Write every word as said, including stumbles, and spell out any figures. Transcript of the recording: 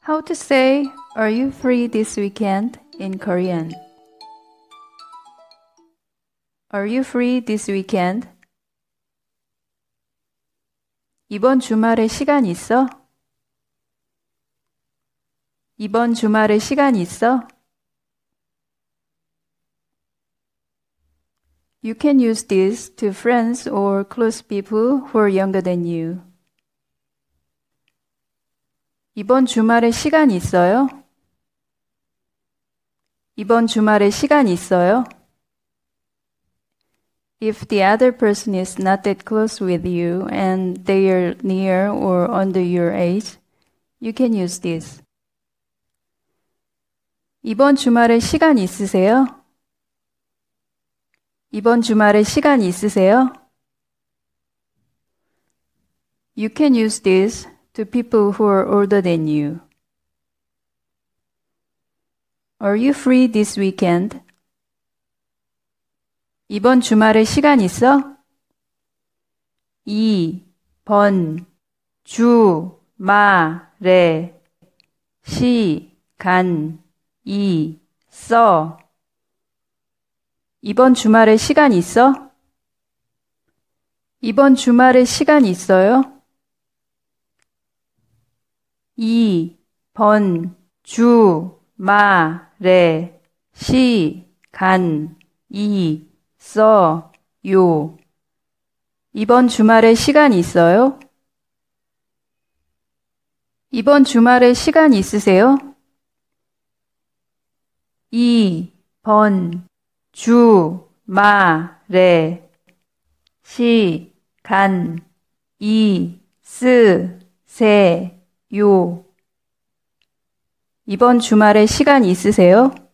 How to say, are you free this weekend in Korean? Are you free this weekend? 이번 주말에 시간 있어? 이번 주말에 시간 있어? You can use this to friends or close people who are younger than you. 이번 주말에 시간 있어요? 이번 주말에 시간 있어요? If the other person is not that close with you and they are near or under your age, you can use this. 이번 주말에 시간 있으세요? 이번 주말에 시간 있으세요? You can use this to people who are older than you. Are you free this weekend? 이번 주말에 시간 있어? 이번 주말에 시간 있어. 이번 주말에 시간 있어? 이번 주말에 시간 있어요? 이번 주말에 시간 있어요. 이번 주말에 시간 있어요? 이번 주말에 시간 있으세요? 이번 주말에 시간 있으세요? 이번 주말에 시간 있으세요?